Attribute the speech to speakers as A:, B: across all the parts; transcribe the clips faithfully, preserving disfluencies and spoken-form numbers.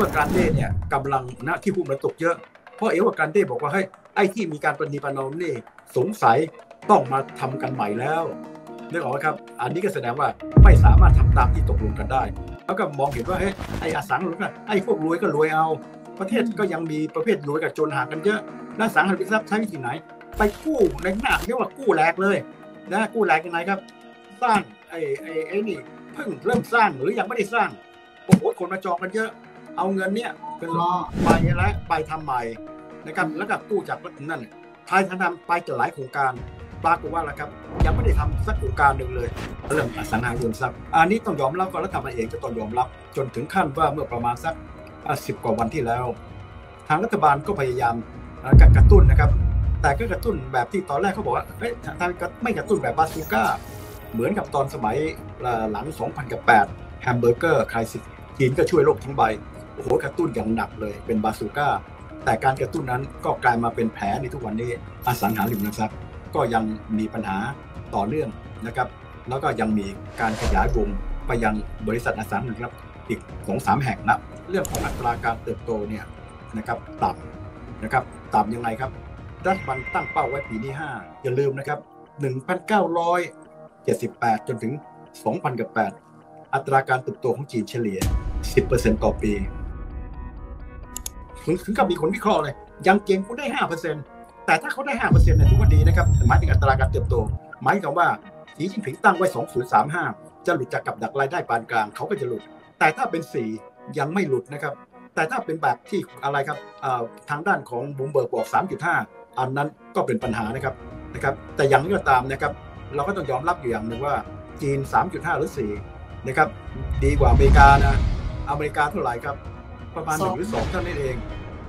A: วากรานเต้เนี่ยกำลังนะที่หุ้นมันตกเยอะเพราะเอวากรานเต้บอกว่าเฮ้ยไอ้ที่มีการประนีประนอมนี่สงสัยต้องมาทำกันใหม่แล้วนึกออกไหมครับอันนี้ก็แสดงว่าไม่สามารถทำตามที่ตกลงกันได้แล้วก็มองเห็นว่าเฮ้ยไอ้อสังหาริมทรัพย์ไอ้พวกรวยก็รวยเอาประเทศก็ยังมีประเภทรวยกับจนห่างกันเยอะแล้วอสังหาริมทรัพย์ใช้วิธีไหนไปกู้ในหน้าเรียกว่ากู้แหลกเลยนะกู้แหลกยังไงครับสร้างไอ้ไอ้ไอ้นี่เพิ่งเริ่มสร้างหรือยังไม่ได้สร้างโอ้โหคนมาจองกันเยอะเอาเงินเนี้ยเป็นไปแล้วไปทำใหม่นะครับแล้วก็กู้จากนั่นทายทำไปจะหลายโครงการปรากฏว่าแล้วครับยังไม่ได้ทำสักโครงการหนึ่งเลยเรื่องอสังหาริมทรัพย์อันนี้ต้องยอมรับก็รัฐบาลเองก็ต้องยอมรับจนถึงขั้นว่าเมื่อประมาณสักสิบกว่าวันที่แล้วทางรัฐบาลก็พยายามกระตุ้นนะครับแต่ก็กระตุ้นแบบที่ตอนแรกเขาบอกว่าเฮ้ยทางไม่กระตุ้นแบบบาซูก้าเหมือนกับตอนสมัยหลังสองพันแปดแฮมเบอร์เกอร์ครซิสจีนก็ช่วยโลกทั้งใบโอ้โหกระตุ้นอย่างหนักเลยเป็นบาซูก้าแต่การกระตุ้นนั้นก็กลายมาเป็นแผลในทุกวันนี้อสังหาริมทรัพย์ก็ยังมีปัญหาต่อเนื่องนะครับแล้วก็ยังมีการขยายวงไปยังบริษัทอสังหาริมทรัพย์อีก สองถึงสาม แห่งนะเรื่องของอัตราการเติบโตเนี่ยนะครับต่ำนะครับต่ำยังไงครับรัฐบาลตั้งเป้าไว้ปีนี้ห้าอย่าลืมนะครับ หนึ่งพันเก้าร้อยเจ็ดสิบแปด จนถึง สองพันแปด อัตราการเติบโตของจีนเฉลี่ย สิบเปอร์เซ็นต์ ต่อปีถึงกับมีคนวิเคราะห์เลยยังเก่งคุณได้ ห้าเปอร์เซ็นต์ แต่ถ้าเขาได้ ห้าเปอร์เซ็นต์ เนี่ยถือว่าดีนะครับหมายถึงอัตราการเติบโตหมายถึงว่าสีจิ้นผิงตั้งไว้สองพันสามสิบห้าจะหลุดจากกับดักรายได้ปานกลางเขาก็จะหลุดแต่ถ้าเป็นสี่ยังไม่หลุดนะครับแต่ถ้าเป็นแบบที่อะไรครับทางด้านของบูมเบิร์กบอก สามจุดห้า อันนั้นก็เป็นปัญหานะครับนะครับแต่อย่างนี้ก็ตามนะครับเราก็ต้องยอมรับอยู่อย่างหนึ่งว่าจีน สามจุดห้า หรือสี่นะครับดีกว่าอเมริกานะอเมริกาเท่าไหร่ครับประมาณหนึ่งหรือสองเท่านั้นเอง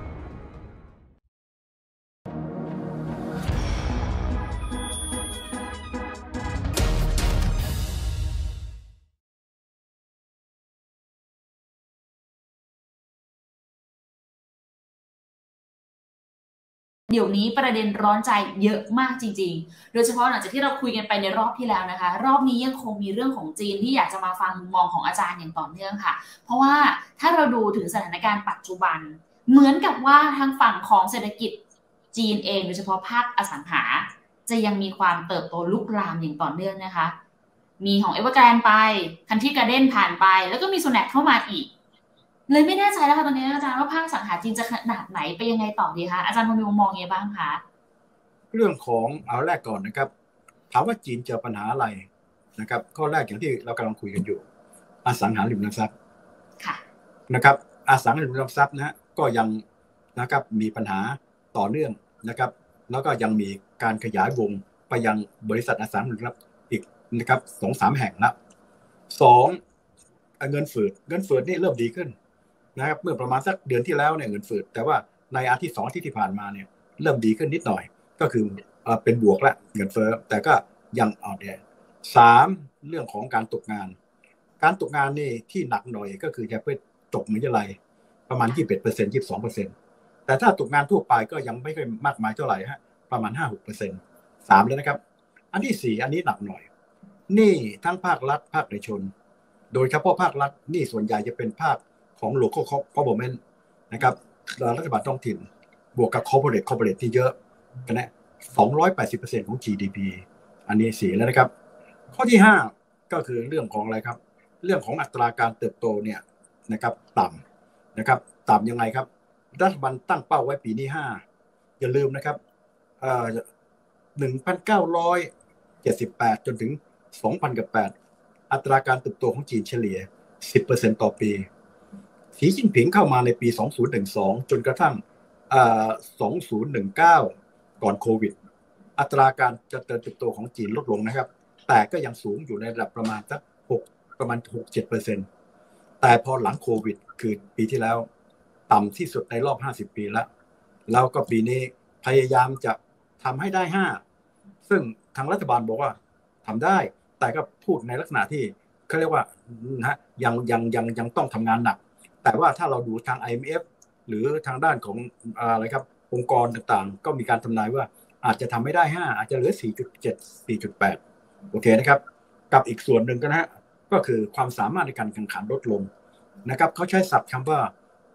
B: เดี๋ยวนี้ประเด็นร้อนใจเยอะมากจริงๆโดยเฉพาะหลังจากที่เราคุยกันไปในรอบที่แล้วนะคะรอบนี้ยังคงมีเรื่องของจีนที่อยากจะมาฟังมุมมองของอาจารย์อย่างต่อเนื่องค่ะเพราะว่าถ้าเราดูถึงสถานการณ์ปัจจุบันเหมือนกับว่าทางฝั่งของเศรษฐกิจจีนเองโดยเฉพาะภาคอสังหาจะยังมีความเติบโตลุกลามอย่างต่อเนื่องนะคะมีของเอเวอร์แกรนด์ไปคันทรีการ์เด้นผ่านไปแล้วก็มีโซแนคเข้ามาอีกเลยไม่แน่ใจแล้วค่ะตอนนี้อาจารย์ว่าภาคสังหาจีนจะขนาดไหนไปยังไงต่อดีคะอาจารย์มีมุมมองยังไงบ้างคะ
A: เรื่องของเอาแรกก่อนนะครับถามว่าจีนเจอปัญหาอะไรนะครับข้อแรกอย่างที่เรากำลังคุยกันอยู่อสังหาริมทรัพย์นะครับอสังหาริมทรัพย์นะฮะก็ยังนะครับมีปัญหาต่อเนื่องนะครับแล้วก็ยังมีการขยายวงไปยังบริษัทอสังหาริมทรัพย์อีกนะครับสองสามแห่งละสองเงินฝืดเงินฝืดนี่เริ่มดีขึ้นนะครับเมื่อประมาณสักเดือนที่แล้วเนี่ยเงินฝืดแต่ว่าในอาทิตย์สองอาทิตย์ที่ผ่านมาเนี่ยเริ่มดีขึ้นนิดหน่อยก็คือเป็นบวกละเงินเฟ้อแต่ก็ยังอ่อนแอสามเรื่องของการตกงานการตกงานนี่ที่หนักหน่อยก็คือจะเป็นตกมหาวิทยาลัยประมาณ ยี่สิบเอ็ดเปอร์เซ็นต์ ยี่สิบสองเปอร์เซ็นต์ แต่ถ้าตกงานทั่วไปก็ยังไม่ค่อยมากมายเท่าไหร่ฮะประมาณ ห้าถึงหกเปอร์เซ็นต์ สามแล้วนะครับอันที่สี่อันนี้หนักหน่อยนี่ทั้งภาครัฐภาคเอกชนโดยเฉพาะภาครัฐนี่ส่วนใหญ่จะเป็นภาคของ local government นะครับรัฐบาลท้องถิ่นบวกกับ corporate corporate ที่เยอะกันนะสองร้อยแปดสิบเปอร์เซ็นต์ ของ จี ดี พี อันนี้สี่แล้วนะครับข้อที่ห้าก็คือเรื่องของอะไรครับเรื่องของอัตราการเติบโตเนี่ยนะครับต่ำนะครับต่ำยังไงครับรัฐบาลตั้งเป้าไว้ปีนี้ห้าอย่าลืมนะครับเอ่อ หนึ่งพันเก้าร้อยเจ็ดสิบแปด จนถึง สองพันแปด อัตราการเติบโตของจีนเฉลี่ย สิบเปอร์เซ็นต์ ต่อปีสีจิ้นผิงเข้ามาในปีสองพันสิบสองจนกระทั่งเอ่อสองพันสิบเก้าก่อนโควิดอัตราการเจริญเติบโตของจีนลดลงนะครับแต่ก็ยังสูงอยู่ในระดับประมาณสักหกประมาณ หกถึงเจ็ดเปอร์เซ็นต์ แต่พอหลังโควิดคือปีที่แล้วต่ำที่สุดในรอบห้าสิบปีแล้วแล้วก็ปีนี้พยายามจะทำให้ได้ห้าซึ่งทางรัฐบาลบอกว่าทำได้แต่ก็พูดในลักษณะที่เขาเรียกว่านะยังยังยังยังต้องทำงานหนักแต่ว่าถ้าเราดูทาง ไอ เอ็ม เอฟ หรือทางด้านของอะไรครับองค์กรต่างๆก็มีการทำนายว่าอาจจะทำไม่ได้ห้าอาจจะเหลือ สี่จุดเจ็ด สี่จุดแปด โอเคนะครับกับอีกส่วนหนึ่งก็นะฮะก็คือความสามารถในการแข่งขันลดลงนะครับเขาใช้ศัพท์คำว่า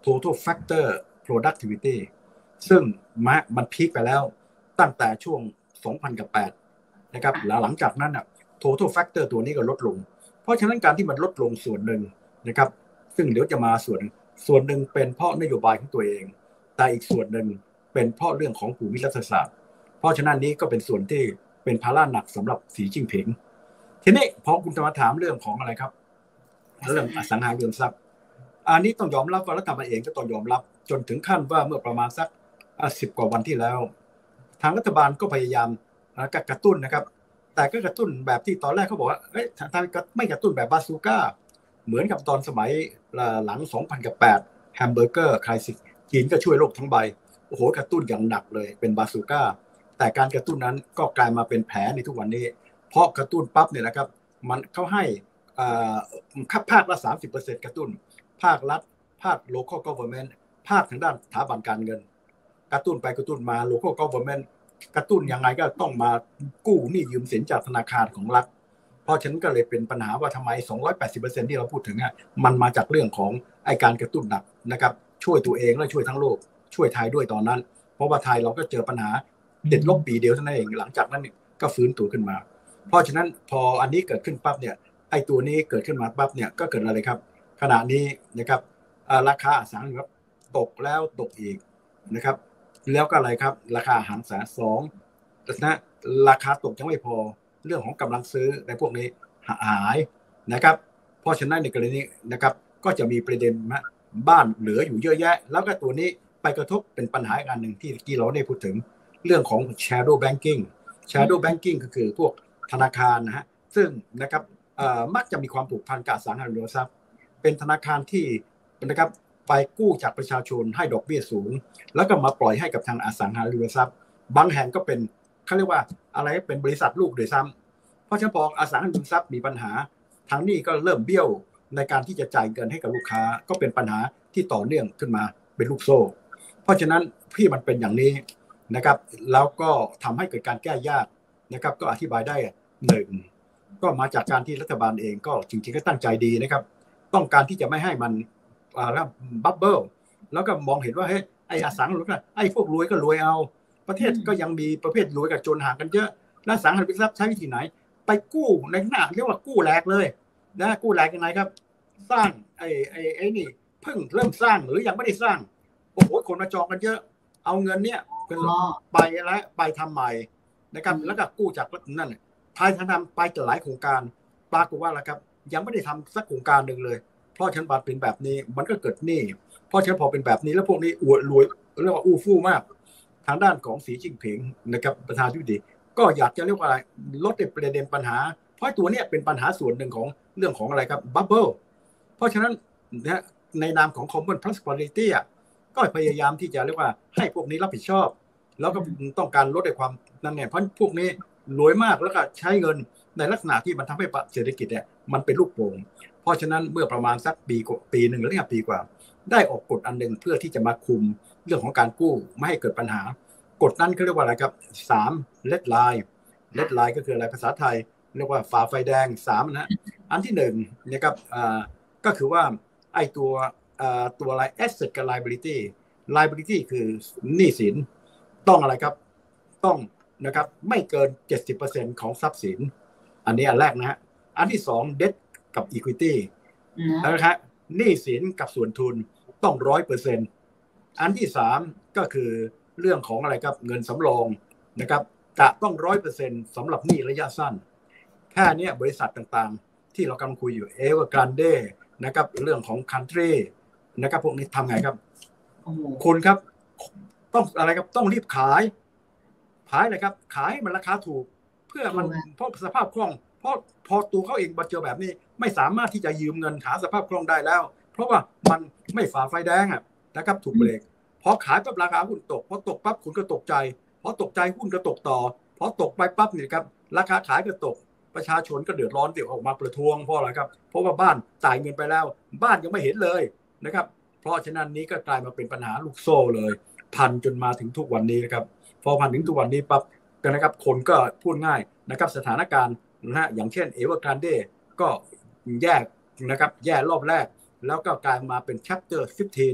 A: total factor productivity ซึ่งมันพีคไปแล้วตั้งแต่ช่วงสองพันแปดนะครับหลังจากนั้นน่ะ total factor ตัวนี้ก็ลดลงเพราะฉะนั้นการที่มันลดลงส่วนหนึ่งนะครับซึ่งเดี๋ยวจะมาส่วนส่วนหนึ่งเป็นเพราะนโยบายของตัวเองแต่อีกส่วนหนึ่งเป็นเพราะเรื่องของภูมิรัฐศาสตร์เพราะฉะนั้นนี้ก็เป็นส่วนที่เป็นภาระหนักสำหรับสีจิ้นผิงทีนี้พอคุณจะมาถามเรื่องของอะไรครับเรื่องอสังหาริมทรัพย์อันนี้ต้องยอมรับว่ารัฐบาลเองก็ต้องยอมรับจนถึงขั้นว่าเมื่อประมาณสักสิบกว่าวันที่แล้วทางรัฐบาลก็พยายามกระตุ้นนะครับแต่ก็กระตุ้นแบบที่ตอนแรกเขาบอกว่าเอ้ยทางไม่กระตุ้นแบบบาซูก้าเหมือนกับตอนสมัยหลังสองพันแปดแฮมเบอร์เกอร์ไครซิสจีนก็ช่วยโลกทั้งใบโอ้โหกระตุ้นอย่างหนักเลยเป็นบาซูก้าแต่การกระตุ้นนั้นก็กลายมาเป็นแผลในทุกวันนี้เพราะกระตุ้นปั๊บเนี่ยนะครับมันเขาให้ภาคละ สามสิบเปอร์เซ็นต์ กระตุ้นภาครัฐภาค local government ภาคทางด้านสถาบันการเงินกระตุ้นไปกระตุ้นมา local government กระตุ้นยังไงก็ต้องมากู้หนี้ยืมสินจากธนาคารของรัฐเพราะฉะนั้นก็เลยเป็นปัญหาว่าทำไม สองร้อยแปดสิบเปอร์เซ็นต์ ที่เราพูดถึงอ่ะมันมาจากเรื่องของไอ้การกระตุ้นหนักนะครับช่วยตัวเองและช่วยทั้งโลกช่วยไทยด้วยตอนนั้นเพราะว่าไทยเราก็เจอปัญหาติดลบปีเดียวเท่านั้นเองหลังจากนั้นก็ฟื้นตัวขึ้นมาเพราะฉะนั้นพออันนี้เกิดขึ้นปั๊บเนี่ยไอ้ตัวนี้เกิดขึ้นมาปั๊บเนี่ยก็เกิดอะไรครับขณะนี้นะครับราคาอสังหาริมทรัพย์ตกแล้วตกอีกนะครับแล้วก็อะไรครับราคาหางสาสองนะราคาตกยังไม่พอเรื่องของกำลังซื้อในพวกนี้หายนะครับเพราะฉะนั้นในกรณีนี้นะครับก็จะมีประเด็นบ้านเหลืออยู่เยอะแยะแล้วก็ตัวนี้ไปกระทบเป็นปัญหาอีกอันหนึ่งที่ที่เราได้พูดถึงเรื่องของ shadow banking shadow banking ก็คือพวกธนาคารนะฮะซึ่งนะครับมักจะมีความผูกพันกับอสังหาริมทรัพย์เป็นธนาคารที่นะครับไปกู้จากประชาชนให้ดอกเบี้ยสูงแล้วก็มาปล่อยให้กับทางอสังหาริมทรัพย์บางแห่งก็เป็นเขาเรียกว่าอะไรเป็นบริษัทลูกโดยซ้ำเพราะฉะนั้นพออสังหาริมทรัพย์มีปัญหาทางนี้ก็เริ่มเบี้ยวในการที่จะจ่ายเงินให้กับลูกค้าก็เป็นปัญหาที่ต่อเนื่องขึ้นมาเป็นลูกโซ่เพราะฉะนั้นที่มันเป็นอย่างนี้นะครับแล้วก็ทำให้เกิดการแก้ยากนะครับก็อธิบายได้หนึ่งก็มาจากการที่รัฐบาลเองก็จริงๆก็ตั้งใจดีนะครับต้องการที่จะไม่ให้มันบับเบิ้ลแล้วก็มองเห็นว่าเฮ้ยไอ้อสังหาริมทรัพย์ไอ้พวกรวยก็รวยเอาประเทศก็ยังมีประเภทรวยกับจนห่างกันเยอะแล้วอสังหาริมทรัพย์ใช้วิธีไหนไปกู้ในหน้าเรียกว่ากู้แหลกเลยนะกู้แหลกยังไงครับสร้างไอ้ไอ้ไอ้นี่เพิ่งเริ่มสร้างหรือยังไม่ได้สร้างโอ้โหคนมาจองกันเยอะเอาเงินเนี้ยไปแล้วไปทำใหม่นะครับแล้วก็กู้จากนั่นไทยทำไปหลายโครงการปรากฏว่าแล้วครับยังไม่ได้ทำสักโครงการหนึ่งเลยเพราะฉะนั้นบัตรเป็นแบบนี้มันก็เกิดหนี้เพราะฉะนั้นพอเป็นแบบนี้แล้วพวกนี้อวดรวยเรียกว่าอู้ฟู่มากทางด้านของสีจิ้นผิงนะครับประธานาธิบดีก็อยากจะเรียกว่าอะไรลดประเด็นปัญหาเพราะตัวนี้เป็นปัญหาส่วนหนึ่งของเรื่องของอะไรครับบับเบิ้ลเพราะฉะนั้นนะในนามของ Common Prosperity อ่ะก็พยายามที่จะเรียกว่าให้พวกนี้รับผิดชอบแล้วก็ต้องการลดในความนั่นเนี่ยเพราะพวกนี้รวยมากแล้วก็ใช้เงินในลักษณะที่มันทำให้เศรษฐกิจเนี่ยมันเป็นลูกโป่งเพราะฉะนั้นเมื่อประมาณสักปีปีหนึ่งหรือปีกว่าได้ออกกฎอันหนึ่งเพื่อที่จะมาคุมเรื่องของการกู้ไม่ให้เกิดปัญหากฎนั้นเขาเรียกว่าอะไรครับสาม Red Line Red Line ก็คืออะไรภาษาไทยเรียกว่าฝ่าไฟแดงสามนะอันที่หนึ่งนะครับก็คือว่าไอ้ตัวตัวอะไร asset กับ liability liability คือหนี้สินต้องอะไรครับต้องนะครับไม่เกิน เจ็ดสิบเปอร์เซ็นต์ ของทรัพย์สินอันนี้อันแรกนะฮะอันที่สอง debt กับ equity นะครับหนี้สินกับส่วนทุนต้อง ร้อยเปอร์เซ็นต์ อันที่สามก็คือเรื่องของอะไรครับเงินสำรองนะครับจะต้อง ร้อยเปอร์เซ็นต์ สำหรับหนี้ระยะสั้นแค่นี้บริษัทต่างๆที่เรากำลังคุยอยู่ Evergrande นะครับเรื่องของ Country นะครับพวกนี้ทำไงครับคุณครับต้องอะไรครับต้องรีบขายขายอะไรครับขายมันราคาถูกเพื่อมันเพราะสภาพคล่องเพราะพอตัวเขาเองมาเจอแบบนี้ไม่สามารถที่จะยืมเงินหาสภาพคล่องได้แล้วเพราะว่ามันไม่ฝ่าไฟแดงอ่ะนะครับถูกเบรกพอขายปั๊บราคาหุ้นตกพอตกปั๊บคุณก็ตกใจพอตกใจหุ้นก็ตกต่อพอตกไปปั๊บเนี่ยครับราคาขายก็ตกประชาชนก็เดือดร้อนเดี๋ยวออกมาประท้วงเพราะอะไรครับเพราะว่าบ้านจ่ายเงินไปแล้วบ้านยังไม่เห็นเลยนะครับเพราะฉะนั้นนี้ก็กลายมาเป็นปัญหาลูกโซ่เลยพันจนมาถึงทุกวันนี้นะครับพอพันถึงทุกวันนี้ปั๊บกันนะครับคนก็พูดง่ายนะครับสถานการณ์นะฮะอย่างเช่น Evergrande ก็แยกนะครับแย่รอบแรกแล้วก็กลายมาเป็น Chapter สิบห้า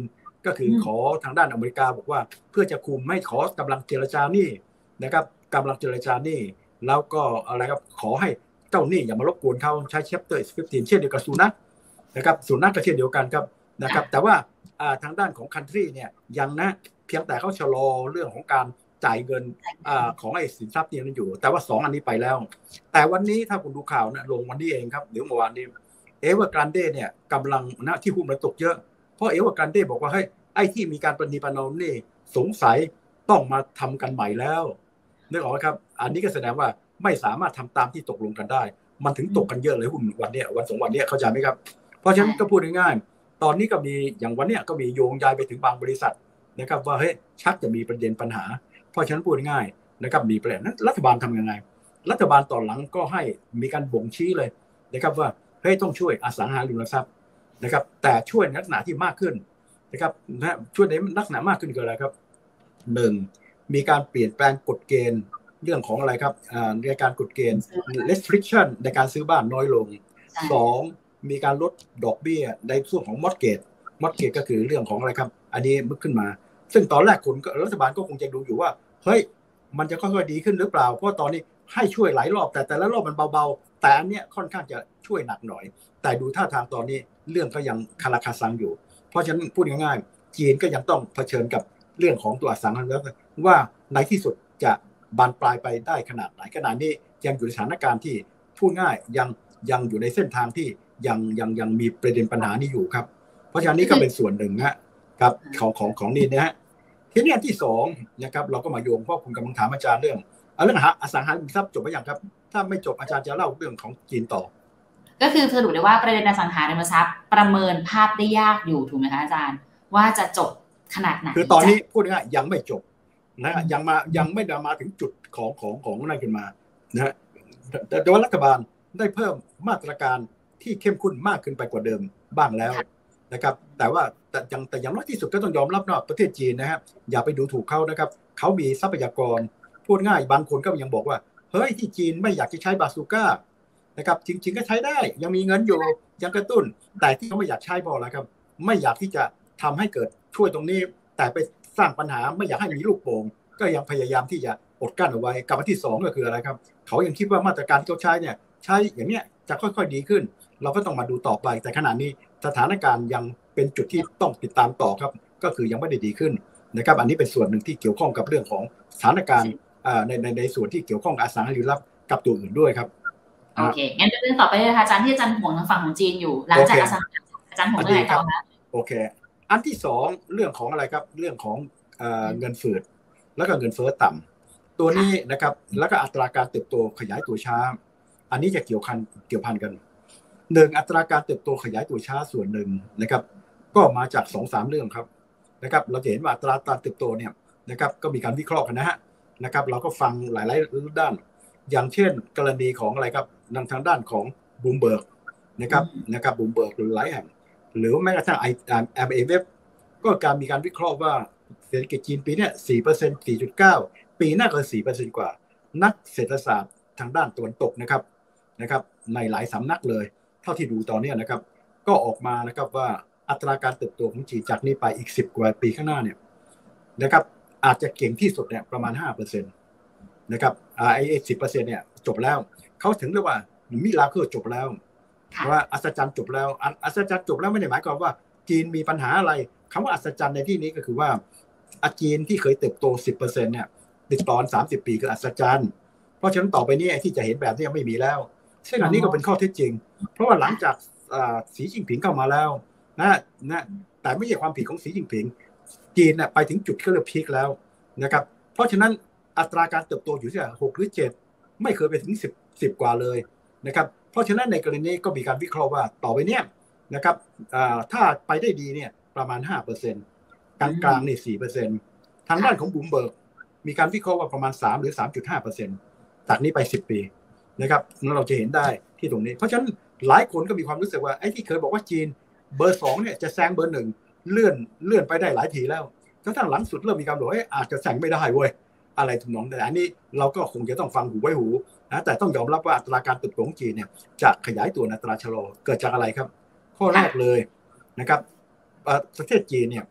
A: ก็คือขอทางด้านอเมริกาบอกว่าเพื่อจะคุมไม่ขอกำลังเจรจานี่นะครับกำลังเจรจานี่แล้วก็อะไรครับขอให้เจ้าหนี้อย่ามารบกวนเขาใช้ Chapter สิบห้าเช่นเดียวกับสุนัขนะครับสุนัขก็เช่นเดียวกันครับนะครับแต่ว่าทางด้านของ country เนี่ยยังนะเพียงแต่เขาชะลอเรื่องของการจ่ายเงินของไอ้สินทรัพย์นี้อยู่แต่ว่าสองอันนี้ไปแล้วแต่วันนี้ถ้าคุณดูข่าวนะลงวันนี้เองครับหรือเมื่อวานนี้เอเวอร์กรันเดเนี่ยกำลังนะที่หุ้นมันตกเยอะเพราะเอเวอร์กรันเดบอกว่าเฮ้ยไอ้ที่มีการประนีประนอมนี่สงสัยต้องมาทำกันใหม่แล้วนึกออกไหมครับอันนี้ก็แสดงว่าไม่สามารถทำตามที่ตกลงกันได้มันถึงตกกันเยอะเลยหุ้นวันนี้วันสองวันนี้เข้าใจไหมครับเพราะฉะนั้นก็พูดง่ายๆตอนนี้ก็มีอย่างวันนี้ก็มีโยงใยไปถึงบางบริษัทนะครับว่าเฮ้ยชักจะมีประเด็นปัญหาเพราะฉะนั้นพูดง่ายนะครับมีประเด็นนั้นรัฐบาลทำยังไงรัฐบาลตอนหลังก็ให้มีการบ่งชี้เลยนะครับว่าเฮ้ยต้องช่วยอสังหาริมทรัพย์นะครับแต่ช่วยในลักษณะที่มากขึ้นนะครับนะช่วยในลักษณะมากขึ้นคืออะไรครับหนึ่งมีการเปลี่ยนแปลงกฎเกณฑ์เรื่องของอะไรครับในการกฎเกณฑ์ restriction ในการซื้อบ้านน้อยลงสองมีการลดดอกเบี้ยในส่วนของ mortgage mortgage ก็คือเรื่องของอะไรครับอันนี้มึกขึ้นมาซึ่งตอนแรกคนรัฐบาลก็คงจะดูอยู่ว่าเฮ้ยมันจะค่อยๆดีขึ้นหรือเปล่าเพราะตอนนี้ให้ช่วยหลายรอบแต่แต่ละรอบมันเบาๆแต่อันเนี้ยค่อนข้างจะช่วยหนักหน่อยแต่ดูท่าทางตอนนี้เรื่องก็ยังคาราคาซังอยู่เพราะฉะนั้นพูดง่ายๆจีนก็ยังต้องเผชิญกับเรื่องของตัวอสังหาริมทรัพย์ว่าในที่สุดจะบานปลายไปได้ขนาดไหนขนาดนี้ยังอยู่ในสถานการณ์ที่พูดง่ายยังยังอยู่ในเส้นทางที่ยังยังยังมีประเด็นปัญหานี้อยู่ครับเพราะฉะนั้นนี่ก็เป็นส่วนหนึ่งนะครับของของของนี่นะฮะทีนี้ที่สองนะครับเราก็มาโยงเพราะคุณกำลังถามอาจารย์เรื่องเรื่องอสังหาริมทรัพย์จบไปยังครับถ้าไม่จบอาจารย์จะเล่าเรื่องของจีนต่อ
B: ก็คือสรุปได้ว่าประเด็นอสังหาริมทรัพย์ประเมินภาพได้ยากอยู่ถูกไหมคะอาจารย์ว่าจะจบขนาดไหน
A: คือตอนนี้พูดง่ายๆยังไม่จบนะยังมายังไม่ได้มาถึงจุดของของของนั่นขึ้นมานะฮะแต่ว่ารัฐบาลได้เพิ่มมาตรการที่เข้มข้นมากขึ้นไปกว่าเดิมบ้างแล้วนะครับแต่ว่าแต่ยังแต่อย่างน้อยที่สุดก็ต้องยอมรับนะประเทศจีนนะฮะอย่าไปดูถูกเขานะครับเขามีทรัพยากรพูดง่ายบางคนก็ยังบอกว่าเฮ้ยที่จีนไม่อยากจะใช้บาซูก้านะครับจริงๆก็ใช้ได้ยังมีเงินอยู่ยังกระตุ้นแต่ที่เขาไม่อยากใช้พอแล้วครับไม่อยากที่จะทำให้เกิดช่วยตรงนี้แต่ไปสร้างปัญหาไม่อยากให้มีลูกโป่งก็ยังพยายามที่จะอดกั้นเอาไว้กับอันที่สองก็คืออะไรครับเขายังคิดว่ามาตรการที่เขาใช้เนี่ยใช้อย่างเนี้ยจะค่อยๆดีขึ้นเราก็ต้องมาดูต่อไปแต่ขณะนี้สถานการณ์ยังเป็นจุดที่ต้องติดตามต่อครับก็คือยังไม่ได้ดีขึ้นนะครับอันนี้เป็นส่วนหนึ่งที่เกี่ยวข้องกับเรื่องของสถานการณ์ในในในส่วนที่เกี่ยวข้องกับอสังหาริมทรัพย์กับตัวอื่นด้วยครับ
B: โอเคงั้นเรื่องต่อไปเลยค่ะอาจารย์ที่อาจารย์ห่วงทางฝั่งของจีนอยู่หลังจากอสังหาอาจารย์ห่วงเรื่องอะไรต่อคะ
A: โอเคอันที่สองเรื่องของอะไรครับเรื่องของเงินฝืดแล้วก็เงินเฟ้อต่ำตัวนี้นะครับแล้วก็อัตราการเติบโตขยายตัวช้าอันนี้จะเกี่ยวพันเกี่ยวพันกันหนึ่งอัตราการเติบโตขยายตัวช้าส่วนหนึ่งนะครับก็มาจาก สองถึงสาม เรื่องครับนะครับเราจะเห็นว่าอัตราการเติบโตเนี่ยนะครับก็มีการวิเคราะห์กันนะฮะนะครับเราก็ฟังหลายๆด้านอย่างเช่นกรณีของอะไรครับทางด้านของบูมเบิร์กนะครับนะครับบูมเบิร์กหรือหลายแห่งหรือแม้กระทั่ง ไอ เอ็ม เอ เอฟ ก็การมีการวิเคราะห์ว่าเศรษฐกิจจีนปีนี้ สี่เปอร์เซ็นต์ สี่จุดเก้า ปีหน้าก็ สี่เปอร์เซ็นต์ กว่านักเศรษฐศาสตร์ทางด้านตะวันตกนะครับนะครับในหลายสำนักเลยเท่าที่ดูตอนนี้นะครับก็ออกมานะครับว่าอัตราการเติบโตของจีนจากนี้ไปอีกสิบกว่าปีข้างหน้าเนี่ยนะครับอาจจะเก่งที่สุดเนี่ยประมาณ ห้าเปอร์เซ็นต์ นะครับไอ้ สิบเปอร์เซ็นต์ เนี่ยจบแล้วเขาถึงเรียกว่ามิราเคิลจบแล้วว่าอัศจรรย์จบแล้วอัศจรรย์จบแล้วไม่ได้หมายความว่าจีนมีปัญหาอะไรคำว่าอัศจรรย์ในที่นี้ก็คือว่าจีนที่เคยเติบโต สิบเปอร์เซ็นต์ เนี่ยติดต่อสามสิบปีคืออัศจรรย์เพราะฉะนั้นต่อไปนี้ไอ้ที่จะเห็นแบบนี้ไม่มีแล้วซึ่งอันนี้ก็เป็นข้อเท็จจริงเพราะว่าหลังจากสีจิ้นผิงเข้ามาแล้วนะนะแต่ไม่ใช่ความผิดของสีจิ้นผิงจีนเนี่ยไปถึงจุดที่เรียกพีคแล้วนะครับเพราะฉะนั้นอัตราการเติบโตอยู่ที่หกหรือเจ็ดไม่เคยไปถึงสิบ สิบกว่าเลยนะครับเพราะฉะนั้นในกรณีนี้ก็มีการวิเคราะห์ว่าต่อไปเนี้ยนะครับถ้าไปได้ดีเนี่ยประมาณ ห้าเปอร์เซ็นต์ กลางๆนี่ สี่เปอร์เซ็นต์ ทางด้านของบูมเบิร์กมีการวิเคราะห์ว่าประมาณสามหรือ สามจุดห้าเปอร์เซ็นต์ จากนี้ไปสิบปีนะครับเราจะเห็นได้ที่ตรงนี้เพราะฉะนั้นหลายคนก็มีความรู้สึกว่าไอ้ที่เคยบอกว่าจีนเบอร์สองเนี่ยจะแซงเบอร์หนึ่งเลื่อนเลื่อนไปได้หลายทีแล้วทั้งหลังสุดเริ่มมีการบอกว่าอาจจะแซงไม่ได้เว้ยอะไรทำนองแต่อันนี้เราก็คงจะต้องฟังหูไว้หูนะแต่ต้องยอมรับว่าอัตราการเติบโตของจีนเนี่ยจะขยายตัวในอัตราชะลอเกิดจากอะไรครับข้อแรกเลยนะครับประเทศจีนเนี่ย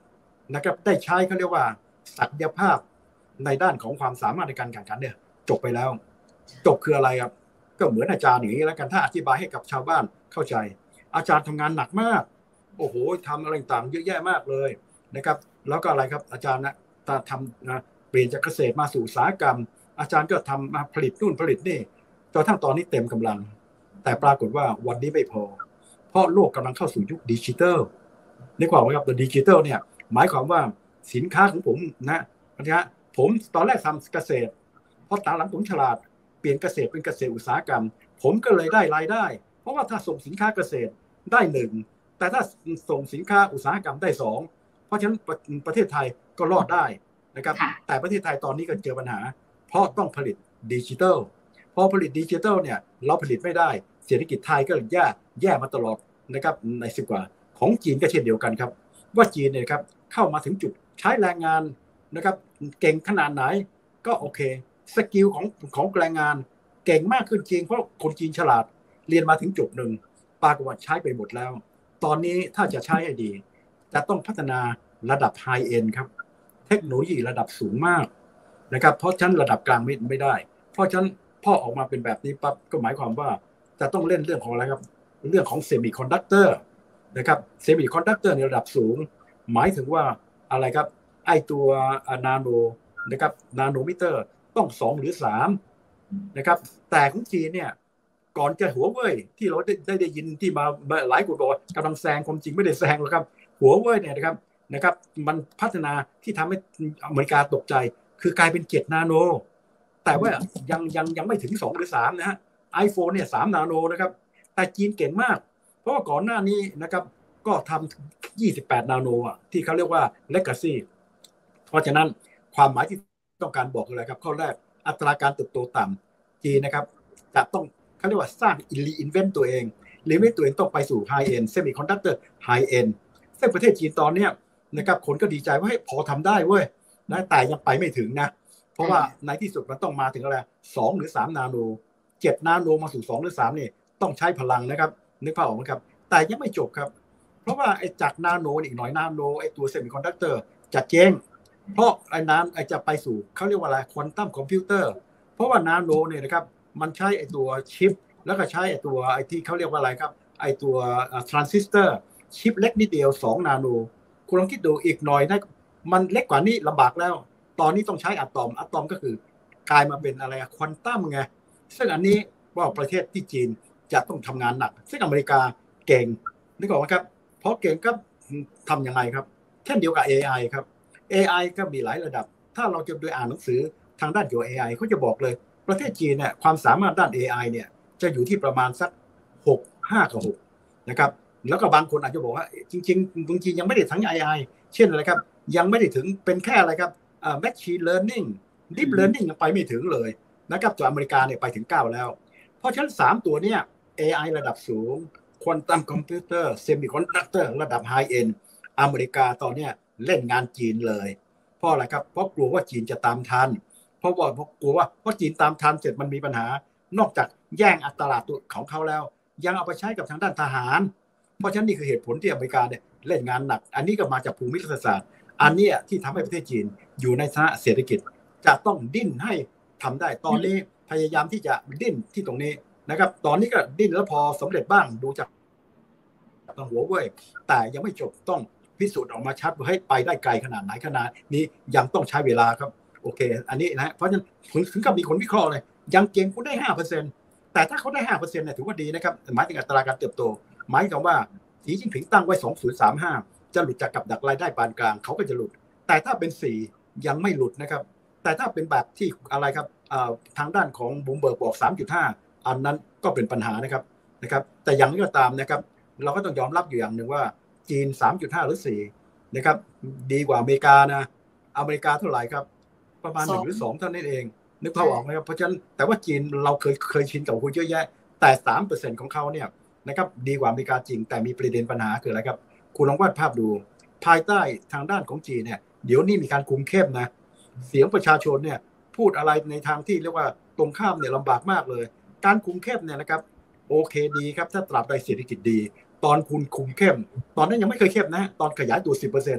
A: นะครับได้ใช้เขาเรียกว่าศักยภาพในด้านของความสามารถในการแข่งขันเนี่ยจบไปแล้วจบคืออะไรครับก็เหมือนอาจารย์อย่างนี้แล้วกันถ้าอธิบายให้กับชาวบ้านเข้าใจอาจารย์ทำงานหนักมากโอ้โหทำอะไรต่างเยอะแยะมากเลยนะครับแล้วก็อะไรครับอาจารย์นะทำนะเปลี่ยนจากเกษตรมาสู่อุตสาหกรรมอาจารย์ก็ทำมาผลิตนู่นผลิตนี่จนทั้งตอนนี้เต็มกำลังแต่ปรากฏว่าวันนี้ไม่พอเพราะโลกกำลังเข้าสู่ยุคดิจิทัลนึกว่าว่าครับตัวดิจิทัลเนี่ยหมายความว่าสินค้าของผมนะนะฮะผมตอนแรกทำเกษตรพอตอนหลังผมฉลาดเปลี่ยนเกษตรเป็นเกษตรอุตสาหกรรมผมก็เลยได้รายได้เพราะว่าถ้าส่งสินค้าเกษตรได้หนึ่งแต่ถ้าส่งสินค้าอุตสาหกรรมได้สองเพราะฉะนั้นประเทศไทยก็รอดได้นะครับแต่ประเทศไทยตอนนี้ก็เจอปัญหาเพราะต้องผลิตดิจิทัลพอผลิตดิจิทัลเนี่ยเราผลิตไม่ได้เศรษฐกิจไทยก็แย่แย่มาตลอดนะครับในสิบกว่าของจีนก็เช่นเดียวกันครับว่าจีนเนี่ยครับเข้ามาถึงจุดใช้แรงงานนะครับเก่งขนาดไหนก็โอเคสกิลของของแรงงานเก่งมากขึ้นจริงเพราะคนจีนฉลาดเรียนมาถึงจุดหนึ่งปรากฏว่าใช้ไปหมดแล้วตอนนี้ถ้าจะใช้ให้ดีจะต้องพัฒนาระดับไฮเอ็นด์ครับเทคโนโลยีระดับสูงมากนะครับเพราะฉะนั้นระดับกลางไม่ไม่ได้เพราะฉะนั้นพ่อออกมาเป็นแบบนี้ปั๊บก็หมายความว่าจะต้องเล่นเรื่องของอะไรครับเรื่องของเซมิคอนดักเตอร์นะครับเซมิคอนดักเตอร์ในระดับสูงหมายถึงว่าอะไรครับไอตัวนาโนนะครับนาโนมิเตอร์ต้องสองหรือสามนะครับแต่ของจีนเนี่ยก่อนจะหัวเว่ยที่เราได้ได้ได้ยินที่มาหลายคนบอกกำลังแซงความจริงไม่ได้แซงหรอกครับหัวเว่ยเนี่ยนะครับนะครับมันพัฒนาที่ทำให้อเมริกาตกใจคือกลายเป็นเจ็ดนาโนแต่ว่ายังยังยังไม่ถึงสองหรือสามนะฮะ iPhone เนี่ยสามนาโนนะครับแต่จีนเก่งมากเพราะว่าก่อนหน้านี้นะครับก็ทำยี่สิบแปดนาโนอ่ะที่เขาเรียกว่า legacy เพราะฉะนั้นความหมายที่ต้องการบอกอะไรครับข้อแรกอัตราการเติบโตต่ำจีนนะครับจะต้องเขาเรียกว่าสร้าง reinvent ตัวเอง reinvent ตัวเองต้องไปสู่ high end semiconductor high end ซึ่งประเทศจีนตอนนี้นะครับคนก็ดีใจว่าให้พอทำได้เว้ยนะแต่ยังไปไม่ถึงนะเพราะว่าในที่สุดมันต้องมาถึงอะไรสองหรือสามนาโนเจ็ดนาโนมาสู่สองหรือสามนี่ต้องใช้พลังนะครับนึกภาพออกไหมครับแต่ยังไม่จบครับเพราะว่าไอ้จากนาโนอีกหน่อยนาโนไอ้ตัวเซมิคอนดักเตอร์จะเจ๊งเพราะไอ้น้ำไอ้จะไปสู่เขาเรียกว่าอะไรควอนตัมคอมพิวเตอร์เพราะว่านาโนเนี่ยนะครับมันใช้ไอ้ตัวชิปแล้วก็ใช้ไอ้ตัวไอ้ที่เขาเรียกว่าอะไรครับไอ้ตัวทรานซิสเตอร์ชิปเล็กนิดเดียวสองนาโนคุณลองคิดดูอีกหน่อยนะมันเล็กกว่านี้ลำบากแล้วตอนนี้ต้องใช้อะตอมอะตอมก็คือกลายมาเป็นอะไรควอนตัมไงซึ่งอันนี้ว่าประเทศที่จีนจะต้องทำงานหนักซึ่งอเมริกาเก่งนึกออกไหมครับเพราะเก่งก็ทำยังไงครับเช่นเดียวกับ เอ ไอ ครับ เอ ไอ ก็มีหลายระดับถ้าเราจะโดยอ่านหนังสือทางด้านเกี่ยวกับ เอ ไอ เขาจะบอกเลยประเทศจีนเนี่ยความสามารถด้าน เอ ไอ เนี่ยจะอยู่ที่ประมาณสักหก ห้ากับหกนะครับแล้วก็บางคนอาจจะบอกว่าจริงๆบางทียังไม่ได้ทั้ง เอ ไอ เช่นอะไรครับยังไม่ได้ถึงเป็นแค่อะไรครับอ่า machine learning deep learning ยังไปไม่ถึงเลยนะครับตัวอเมริกาเนี่ยไปถึงเก้าแล้วเพราะฉะนั้นสามตัวเนี่ย เอ ไอ ระดับสูง Quantum Computer Semiconductor ระดับ High End อเมริกาตอนเนี้ยเล่นงานจีนเลยเพราะอะไรครับเพราะกลัวว่าจีนจะตามทันเพราะว่าเพราะกลัวว่าเพราะจีนตามทันเสร็จมันมีปัญหานอกจากแย่งอัตราตัวของเขาแล้วยังเอาไปใช้กับทางด้านทหารเพราะฉะนั้นนี่คือเหตุผลที่อเมริกาเนี่ยเล่นงานหนักอันนี้ก็มาจากภูมิรัฐศาสตร์อันนี้ที่ทำให้ประเทศจีนอยู่ในฐานะเศรษฐกิจจะต้องดิ้นให้ทำได้ตอนนี้พยายามที่จะดิ้นที่ตรงนี้นะครับตอนนี้ก็ดิ้นแล้วพอสำเร็จบ้างดูจากทางหัวเว่ยแต่ยังไม่จบต้องพิสูจน์ออกมาชัดว่าให้ไปได้ไกลขนาดไหนขนาดนี้ยังต้องใช้เวลาครับโอเคอันนี้นะเพราะฉะนั้นถึงกับมีคนวิเคราะห์เลยยังเก่งคุณได้ ห้าเปอร์เซ็นต์ แต่ถ้าเขาได้ ห้าเปอร์เซ็นต์ เนี่ยถือว่าดีนะครับหมายถึงอัตราการเติบโตหมายถึงว่าสีจิ้นผิงตั้งไว้สองพันสามสิบห้าจะหลุดจากกับดักรายได้ปานกลางเขาก็จะหลุดแต่ถ้าเป็นสี่ยังไม่หลุดนะครับแต่ถ้าเป็นแบบที่อะไรครับทางด้านของบูมเบิร์กบอก สามจุดห้า อันนั้นก็เป็นปัญหานะครับนะครับแต่อย่างนี้ก็ตามนะครับเราก็ต้องยอมรับอยู่อย่างหนึ่งว่าจีน สามจุดห้า หรือสี่นะครับดีกว่าอเมริกานะอเมริกาเท่าไหร่ครับประมาณหนึ่งหรือสองเท่านั้นเองนึกภาพออกไหมครับเพราะฉะนั้นแต่ว่าจีนเราเคยเคยชินกับคุณเยอะแยะแต่ สามเปอร์เซ็นต์ ของเขาเนี่ยนะครับดีกว่าอเมริกาจริงแต่มีประเด็นปัญหาคืออะไรครับคุณลองวาดภาพดูภายใต้ทางด้านของจีนเนี่ยเดี๋ยวนี้มีการคุมเข้มนะเสียงประชาชนเนี่ยพูดอะไรในทางที่เรียกว่าตรงข้ามเนี่ยลำบากมากเลยการคุมเข้มเนี่ยนะครับโอเคดีครับถ้าตราบใดเศรษฐกิจดีตอนคุณคุมเข้มตอนนั้นยังไม่เคยเข้มนะตอนขยายตัว สิบเปอร์เซ็นต์ เนี่ย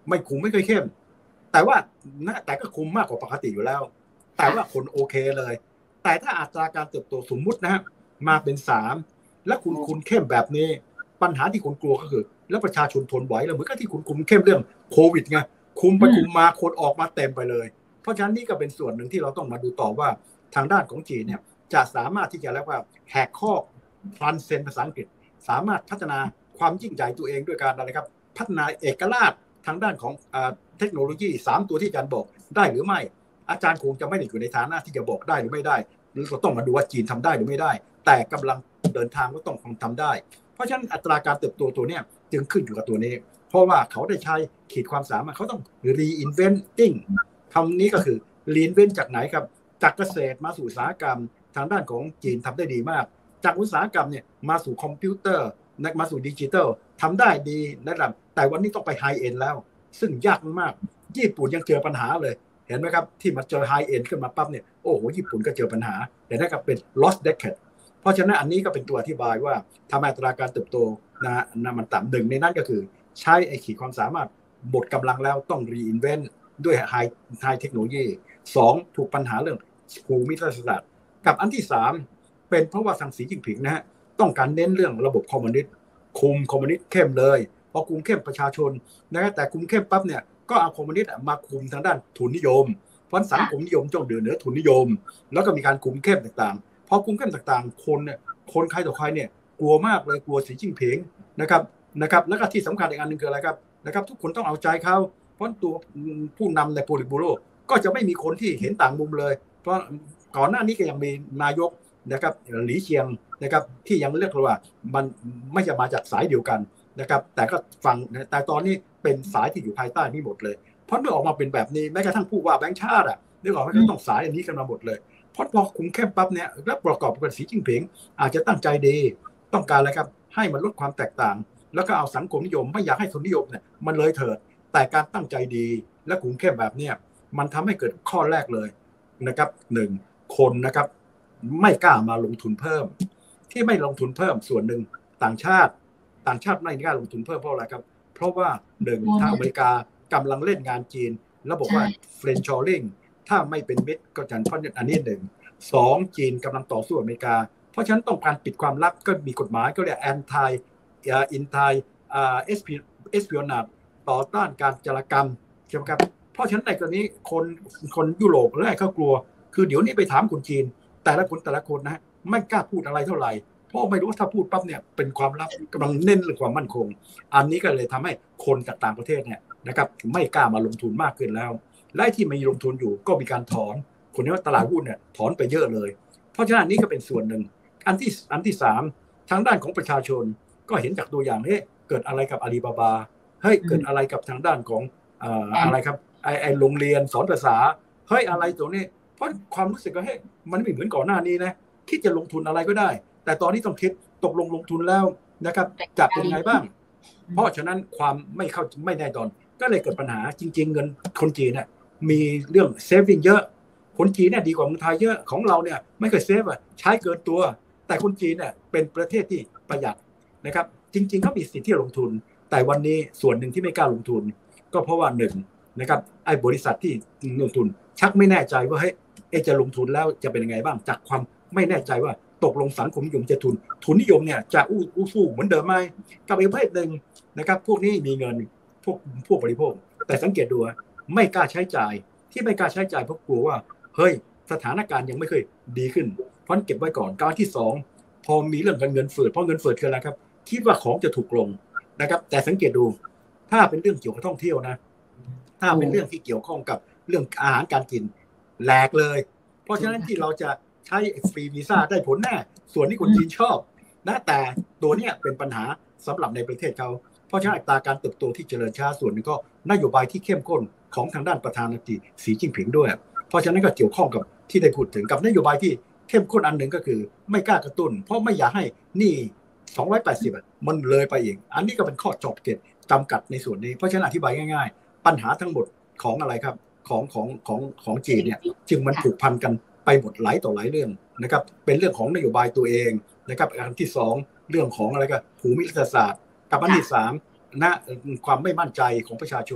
A: ไม่คุมไม่เคยเข้มแต่ว่าแต่ก็คุมมากกว่าปกติอยู่แล้วแต่ว่าคนโอเคเลยแต่ถ้าอัตราการเติบโตสมมุตินะฮะมาเป็นสามและคุณคุมเข้มแบบนี้ปัญหาที่คนกลัวก็คือแล้วประชาชนทนไหวแล้วเหมือนกับที่คุณคุมเข้มเรื่องโควิดไงคุมไปคุมมาคนออกมาเต็มไปเลยเพราะฉะนั้นนี่ก็เป็นส่วนหนึ่งที่เราต้องมาดูต่อว่าทางด้านของจีนเนี่ยจะสามารถที่จะเรียกว่าแหกข้อทรานเซนภาษาอังกฤษสามารถพัฒนาความยิ่งใหญ่ตัวเองด้วยการอะไรครับพัฒนาเอกราชทางด้านของเทคโนโลยีสามตัวที่อาจารย์บอกได้หรือไม่อาจารย์คงจะไม่ได้อยู่ในฐานะที่จะบอกได้หรือไม่ได้หรือเราต้องมาดูว่าจีนทำได้หรือไม่ได้แต่กำลังเดินทางก็ต้องทำได้เพราะฉะนั้นอัตราการเติบโตตัวนี้จึงขึ้นอยู่กับตัวนี้เพราะว่าเขาได้ใช้ขีดความสามารถเขาต้อง reinventing คำนี้ก็คือ reinvent จากไหนครับจากเกษตรมาสู่อุตสาหกรรมทางด้านของจีนทำได้ดีมากจากอุตสาหกรรมเนี่ยมาสู่คอมพิวเตอร์มาสู่ดิจิทัลทำได้ดีนะครับแต่วันนี้ต้องไปไฮเอ็นแล้วซึ่งยากมากญี่ปุ่นยังเจอปัญหาเลยเห็นไหมครับที่มาเจอไฮเอ็นขึ้นมาปั๊บเนี่ยโอ้โหญี่ปุ่นก็เจอปัญหาแต่นั่นก็เป็น lost decade เพราะฉะนั้นอันนี้ก็เป็นตัวอธิบายว่าทำไมอัตราการเติบโตนะนะมันต่ำหนึ่งในนั้นก็คือใช้ไอ้ขีดความสามารถหมดกำลังแล้วต้อง reinvent ด้วย high high เทคโนโลยีสองถูกปัญหาเรื่องภูมิรัฐศาสตร์กับอันที่สามเป็นเพราะว่าทางสีจิ้นผิงนะฮะต้องการเน้นเรื่องระบบคอมมิวนิสต์คุมคอมมิวนิสต์เข้มเลยพอคุมเข้มประชาชนนะแต่คุมเข้มปั๊บเนี่ยก็เอาคอมมิวนิสต์มาคุมทางด้านทุนนิยมเพราะสังคมนิยมจ้องเดือดเหนือทุนนิยมแล้วก็มีการคุมเข้มต่างๆพอคุมเข้มต่างๆคนเนี่ยคนใครต่อใครเนี่ยกลัวมากเลยกลัวสีจิ้นผิงนะครับนะครับแล้วก็ที่สำคัญอีกอันหนึ่งคืออะไรครับนะครับทุกคนต้องเอาใจเขาเพราะตัวผู้นำในโพลิตบูโรก็จะไม่มีคนที่เห็นต่างมุมเลยเพราะก่อนหน้านี้ก็ยังมีนายกนะครับหลีเชียงนะครับที่ยังเรียกว่ามันไม่จะมาจากสายเดียวกันนะครับแต่ก็ฟังแต่ตอนนี้เป็นสายที่อยู่ภายใต้นี้หมดเลยเพราะเมื่อออกมาเป็นแบบนี้แม้กระทั่งผู้ว่าแบงค์ชาติอ่ะนึกออกไหมก็ต้องสายอันนี้กันมาหมดเลยเพราะพอคุมเข้มปั๊บเนี่ยแล้วประกอบกับสีจิ้นผิงอาจจะตั้งใจดีต้องการอะไรครับให้มันลดความแตกต่างแล้วก็เอาสังคมนิยมไม่อยากให้ทุนนิยมเนี่ยมันเลยเถิดแต่การตั้งใจดีและคุมเข้มแบบเนี้ยมันทำให้เกิดข้อแรกเลยนะครับหนึ่งคนนะครับไม่กล้ามาลงทุนเพิ่มที่ไม่ลงทุนเพิ่มส่วนหนึ่งต่างชาติต่างชาติไม่กล้าลงทุนเพิ่มเพราะอะไรครับเพราะว่าหนึ่งทางอเมริกากำลังเล่นงานจีนแล้วบอกว่าเฟรนช์ชอร์ริงถ้าไม่เป็นมิตรก็จะเพราะอันนี้หนึ่งสองจีนกำลังต่อสู้อเมริกาเพราะฉะนั้นต้องการปิดความลับก็มีกฎหมายก็เรียกแอนตี้อินไทเอสพีเอสพีอนาดต่อต้านการจารกรรมใช่ไหมครับเพราะฉะนั้นในกรณีคนคนยุโรปแรกเขากลัวคือเดี๋ยวนี้ไปถามคนจีนแต่ละคนแต่ละคนนะไม่กล้าพูดอะไรเท่าไหร่เพราะไม่รู้ว่าถ้าพูดปั๊บเนี่ยเป็นความลับกำลังเน้นเรื่องความมั่นคงอันนี้ก็เลยทำให้คนจากต่างประเทศเนี่ยนะครับไม่กล้ามาลงทุนมากขึ้นแล้วและที่มีลงทุนอยู่ก็มีการถอนคนนี้ว่าตลาดหุ้นเนี่ยถอนไปเยอะเลยเพราะฉะนั้นนี่ก็เป็นส่วนหนึ่งอันที่อันที่สามทางด้านของประชาชนก็เห็นจากตัวอย่างเฮ้ยเกิดอะไรกับอาลีบาบาเฮ้ยเกิดอะไรกับทางด้านของอะไรครับไอไอโรงเรียนสอนภาษาเฮ้ยอะไรตัวนี้เพราะความรู้สึกก็เฮ้ยมันไม่เหมือนก่อนหน้านี้นะคิดจะลงทุนอะไรก็ได้แต่ตอนนี้ต้องคิดตกลงลงทุนแล้วนะครับจะเป็นไงบ้างเพราะฉะนั้นความไม่เข้าไม่แน่นอนก็เลยเกิดปัญหาจริงๆเงินคนจีนเนี่ยมีเรื่องเซฟวิ่งเยอะคนจีนเนี่ยดีกว่าเมืองไทยเยอะของเราเนี่ยไม่เคยเซฟอ่ะใช้เกินตัวแต่คนจีนเนี่ยเป็นประเทศที่ประหยัดนะครับจริงๆเขามีสิทธิ์ที่ลงทุนแต่วันนี้ส่วนหนึ่งที่ไม่กล้าลงทุนก็เพราะว่าหนึ่งนะครับไอ้บริษัทที่ลงทุนชักไม่แน่ใจว่าเฮ้ยจะลงทุนแล้วจะเป็นยังไงบ้างจากความไม่แน่ใจว่าตกลงสังคมนิยมจะทุนทุนนิยมเนี่ยจะอู้อู้ฟู่เหมือนเดิมไหมกับอีกประเภทหนึ่งนะครับพวกนี้มีเงินพวกพวกบริโภคแต่สังเกตดูไม่กล้าใช้จ่ายที่ไม่กล้าใช้จ่ายเพราะกลัวว่าเฮ้ยสถานการณ์ยังไม่เคยดีขึ้นเพราะเก็บไว้ก่อนการที่สองพอมีเรื่องเงินเฟ้อเพราะเงินเฟ้อคืออะไรครับคิดว่าของจะถูกลงนะครับแต่สังเกตดูถ้าเป็นเรื่องเกี่ยวกับท่องเที่ยวนะถ้าเป็นเรื่องที่เกี่ยวข้องกับเรื่องอาหารการกินแหลกเลยเพราะฉะนั้นที่เราจะใช้ฟรีวีซ่าได้ผลแน่ส่วนที่คนจีนชอบนะแต่ตัวเนี้ยเป็นปัญหาสำหรับในประเทศเขาเพราะฉะนั้นอัตราการเติบโตที่เจริญช้าส่วนนึงก็นโยบายที่เข้มข้นของทางด้านประธานาธิบดีสีจิ้นผิงด้วยเพราะฉะนั้นก็เกี่ยวข้องกับที่ได้พูดถึงกับนโยบายที่เข้มข้นอันหนึ่งก็คือไม่กล้ากระตุ้นเพราะไม่อยากให้นี่สองร้อยแปดสิบอ่ะมันเลยไปอีกอันนี้ก็เป็นข้อจบเกตจำกัดในส่วนนี้เพราะฉะนั้นอธิบายง่ายๆปัญหาทั้งหมดของอะไรครับของของของของจีนเนี่ยจึงมันผูกพันกันไปหมดหลายต่อหลายเรื่องนะครับเป็นเรื่องของนโยบายตัวเองนะครับอันที่สองเรื่องของอะไรก็ภูมิรัฐศาสตร์กับอันที่สามนะความไม่มั่นใจของประชาชนเพ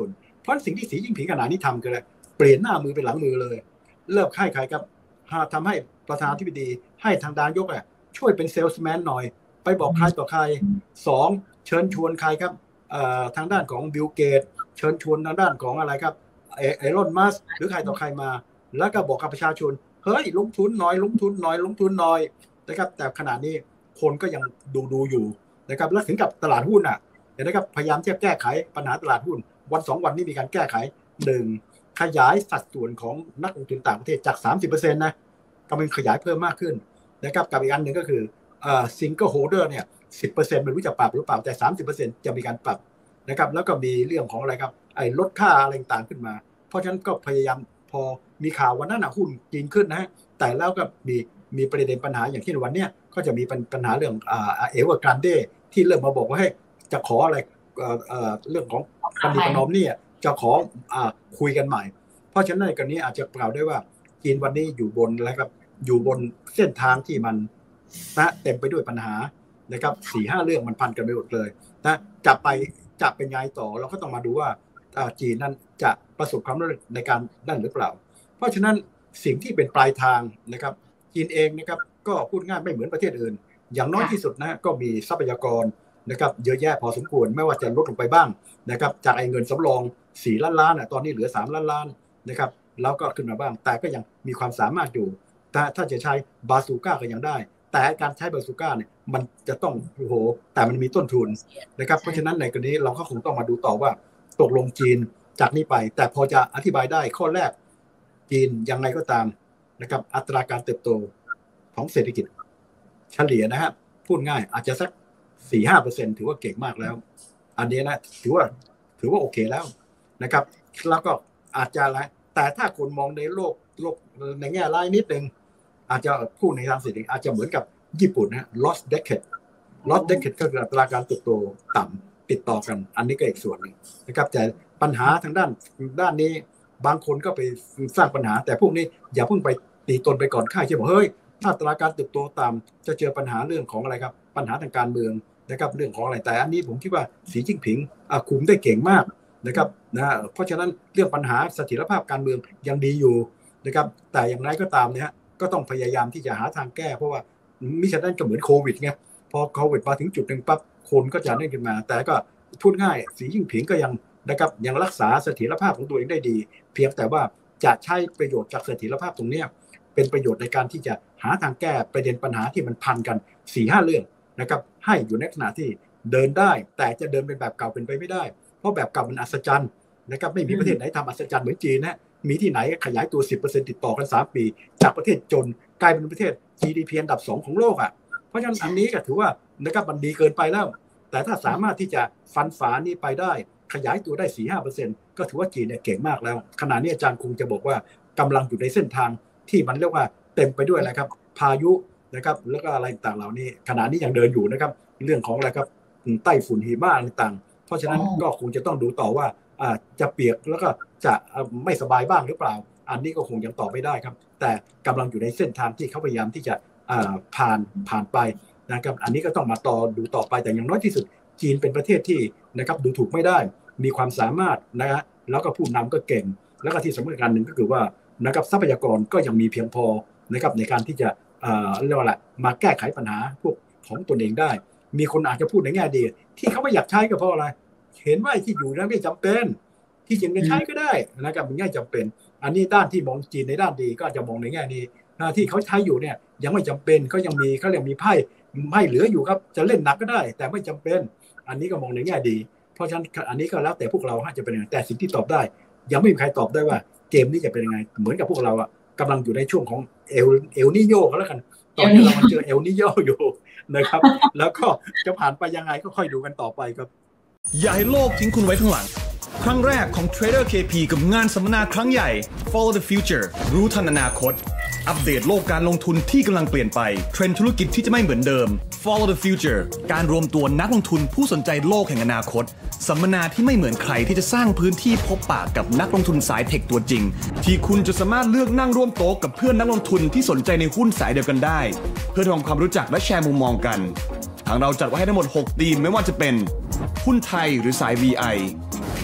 A: เพราะสิ่งที่สีจิ้งผิงขณะนี้ทำคืออะไรเปลี่ยนหน้ามือเป็นหลังมือเลยเลิกให้ใครครับทำให้ประธานาธิบดีให้ทางนายกอ่ะช่วยเป็นเซลส์แมนหน่อยไปบอกใครต่อใครสองเชิญชวนใครครับทางด้านของบิลเกตเชิญชวนทางด้านของอะไรครับเอลอนมัสก์หรือใครต่อใครมาแล้วก็บอกกับประชาชนเฮ้ยลงทุนหน่อยลงทุนหน่อยลงทุนหน่อยนะครับแต่ขณะนี้คนก็ยังดูดูอยู่นะครับแล้วถึงกับตลาดหุ้นอ่ะเห็นไหมครับพยายามที่จะแก้ไขปัญหาตลาดหุ้นวันสองวันนี้มีการแก้ไขหนึ่งขยายสัดส่วนของนักลงทุนต่างประเทศจาก สามสิบเปอร์เซ็นต์ นะก็เป็นขยายเพิ่มมากขึ้นนะครับกับอีกอันหนึ่งก็คือเอ่อ single holder เนี่ย สิบเปอร์เซ็นต์ ไม่รู้จะปรับหรือเปล่าแต่ สามสิบเปอร์เซ็นต์ จะมีการปรับนะครับแล้วก็มีเรื่องของอะไรครับไอ้ลดค่าอะไรต่างขึ้นมาเพราะฉะนั้นก็พยายามพอมีข่าววันนั้นหุ้นจีนขึ้นนะฮะแต่แล้วก็มีมีประเด็นปัญหาอย่างที่วันนี้ก็จะมีปัญหาเรื่องเอเวอร์กรานเดที่เริ่มมาบอกว่าให้จะขออะไรเรื่องของปฏิปนอมเนี่ยจะขอคุยกันใหม่เพราะฉะนั้นในกรณีอาจจะกล่าวได้ว่าจีนวันนี้อยู่บนอะไรครับอยู่บนเส้นทางที่มันนะเต็มไปด้วยปัญหานะครับสี่ห้าเรื่องมันพันกันไปหมดเลยนะจะไปจะเป็นไงต่อเราก็ต้องมาดูว่าจีนนั้นจะประสบความสำเร็จในการนั่นหรือเปล่าเพราะฉะนั้นสิ่งที่เป็นปลายทางนะครับจีนเองนะครับก็พูดง่ายไม่เหมือนประเทศอื่นอย่างน้อยที่สุดนะก็มีทรัพยากรนะครับเยอะแยะพอสมควรไม่ว่าจะลดลงไปบ้างนะครับจากไอ้เงินสำรองสี่ล้านล้านอ่ะตอนนี้เหลือสามล้านล้านนะครับแล้วก็ขึ้นมาบ้างแต่ก็ยังมีความสามารถอยู่แต่ถ้าจะใช้บาซูก้าก็ยังได้แต่การใช้บาซูก้าเนี่ยมันจะต้องโอ้โหแต่มันมีต้นทุนนะครับเพราะฉะนั้นในกรณีเราก็คงต้องมาดูต่อว่าตกลงจีนจากนี้ไปแต่พอจะอธิบายได้ข้อแรกจีนยังไงก็ตามนะครับอัตราการเติบโตของเศรษฐกิจเฉลี่ยนะฮะพูดง่ายอาจจะสัก สี่ถึงห้าเปอร์เซ็นต์ ถือว่าเก่งมากแล้วอันนี้นะถือว่าถือว่าโอเคแล้วนะครับแล้วก็อาจจะอะไรแต่ถ้าคนมองในโลกโลกในแง่ร้ายนิดนึงอาจจะพูดในทางเศรษฐกิจอาจจะเหมือนกับญี่ปุ่นนะ lost decade lost decade ก็คืออัตราการเติบโตต่ำติดต่อกันอันนี้ก็อีกส่วนหนึ่งนะครับแต่ปัญหาทางด้านด้านนี้บางคนก็ไปสร้างปัญหาแต่พวกนี้อย่าเพิ่งไปตีตนไปก่อนค่ายเช่นบอกเฮ้ยถ้าอัตราการเติบโตต่ำจะเจอปัญหาเรื่องของอะไรครับปัญหาทางการเมืองนะครับเรื่องของอะไรแต่อันนี้ผมคิดว่าสีจิ้งผิงคุมได้เก่งมากนะครับนะเพราะฉะนั้นเรื่องปัญหาเสถียรภาพการเมืองยังดีอยู่นะครับแต่อย่างไรก็ตามเนี่ยก็ต้องพยายามที่จะหาทางแก้เพราะว่ามิฉะนั้นก็เหมือนโควิดไงพอโควิดมาถึงจุดหนึ่งปั๊บคนก็จะนั่นขึ้นมาแต่ก็พูดง่ายสีจิ้งผิงก็ยังนะครับยังรักษาเสถียรภาพของตัวเองได้ดีเพียงแต่ว่าจะใช้ประโยชน์จากเสถียรภาพตรงนี้เป็นประโยชน์ในการที่จะหาทางแก้ประเด็นปัญหาที่มันพันกัน สี่ห้า เรื่องนะครับให้อยู่ในขณะที่เดินได้แต่จะเดินเป็นแบบเก่าเป็นไปไม่ได้เพราะแบบเก่ามันอัศจรรย์นะครับไม่มีประเทศไหนทำอัศจรรย์เหมือนจีนนะมีที่ไหนขยายตัว สิบเปอร์เซ็นต์ ติดต่อกันสามปีจากประเทศจนกลายเป็นประเทศ จี ดี พี อันดับสองของโลกอ่ะเพราะฉะนั้นอันนี้ก็ถือว่านะครับมันดีเกินไปแล้วแต่ถ้าสามารถที่จะฟันฝานี้ไปได้ขยายตัวได้ สี่ถึงห้าเปอร์เซ็นต์ ก็ถือว่าจีนเนี่ยเก่งมากแล้วขณะนี้อาจารย์คงจะบอกว่ากำลังอยู่ในเส้นทางที่มันเรียกว่าเต็มไปด้วยอะไรครับพายุนะครับแล้วก็อะไรต่างเหล่านี้ขณะนี้ยังเดินอยู่นะครับเรื่องของอะไรครับไต้ฝุ่นหิมะต่างๆเพราะฉะนั้นก็คงจะต้องดูต่อว่าจะเปียกแล้วก็จะไม่สบายบ้างหรือเปล่าอันนี้ก็คงยังตอบไม่ได้ครับแต่กำลังอยู่ในเส้นทางที่เขาพยายามที่จะผ่านผ่านไปนะครับอันนี้ก็ต้องมาต่อดูต่อไปแต่อย่างน้อยที่สุดจีนเป็นประเทศที่นะครับดูถูกไม่ได้มีความสามารถนะฮะแล้วก็ผู้นำก็เก่งแล้วก็ที่สำคัญหนึ่งก็คือว่านะครับทรัพยากรก็ยังมีเพียงพอนะครับในการที่จะเรียกว่าอะไรมาแก้ไขปัญหาพวกของตนเองได้มีคนอาจจะพูดในแง่ดีที่เขาไม่อยากใช้ก็เพราะอะไรเห็นว่าที่อยู่นั้นไม่จำเป็นที่จริงจะใช้ก็ได้นะครับมันง่ายจำเป็นอันนี้ด้านที่มองจีนในด้านดีก็จะมองในแง่นี้ที่เขาใช้อยู่เนี่ยยังไม่จำเป็นเขายังมีเขาเรียกมีไพ่ไพ่เหลืออยู่ครับจะเล่นหนักก็ได้แต่ไม่จำเป็นอันนี้ก็มองในแง่ดีเพราะฉะนั้นอันนี้ก็แล้วแต่พวกเราจะเป็นยังไงแต่สิ่งที่ตอบได้ยังไม่มีใครตอบได้ว่าเกมนี้จะเป็นยังไงเหมือนกับพวกเราอ่ะกำลังอยู่ในช่วงของเอลเอลนิโยก็แล้วกันตอนนี้เราเจอเอลนิโยอยู่นะครับแล้วก็จะผ่านไปยังไงก็ค่อยดูกันต่อไปครับ
C: อย่าให้โลกทิ้งคุณไว้ข้างหลังครั้งแรกของ Trader เค พี กับงานสัมมนาครั้งใหญ่ Follow the Future รู้ทันอนาคตอัปเดตโลกการลงทุนที่กำลังเปลี่ยนไปเทรนด์ธุรกิจที่จะไม่เหมือนเดิม Follow the Future การรวมตัวนักลงทุนผู้สนใจโลกแห่งอนาคตสัมมนาที่ไม่เหมือนใครที่จะสร้างพื้นที่พบปะกับนักลงทุนสายเทคตัวจริงที่คุณจะสามารถเลือกนั่งร่วมโต๊ะกับเพื่อนนักลงทุนที่สนใจในหุ้นสายเดียวกันได้เพื่อทำความรู้จักและแชร์มุมมองกันทางเราจัดไว้ให้ทั้งหมดหกธีมไม่ว่าจะเป็นหุ้นไทยหรือสาย วี ไอ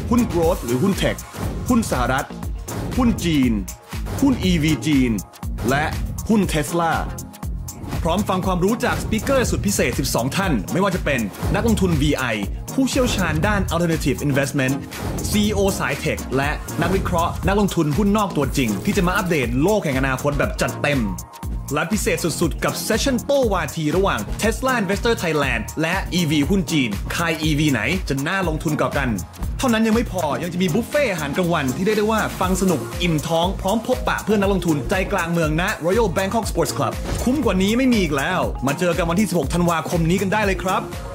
C: หุ้น growth หรือหุ้น tech หุ้นสหรัฐหุ้นจีนหุ้น อี วี จีนและหุ้น Tesla พร้อมฟังความรู้จากสปีกเกอร์สุดพิเศษสิบสองท่านไม่ว่าจะเป็นนักลงทุน วี ไอ ผู้เชี่ยวชาญด้าน Alternative Investment ซี อี โอ สาย Tech และนักวิเคราะห์นักลงทุนหุ้นนอกตัวจริงที่จะมาอัปเดตโลกแห่งอนาคตแบบจัดเต็มและพิเศษสุดๆกับเซสชั่นโต้วาทีระหว่าง Tesla Investor Thailand และ อี วี หุ้นจีนใคร อี วี ไหนจะน่าลงทุนกว่ากันเท่านั้นยังไม่พอยังจะมีบุฟเฟ่อาหารกลางวันที่ได้ได้ว่าฟังสนุกอิ่มท้องพร้อมพบปะเพื่อนนักลงทุนใจกลางเมืองณ Royal Bangkok Sports Club คุ้มกว่านี้ไม่มีอีกแล้วมาเจอกันวันที่สิบหกธันวาคมนี้กันได้เลยครับ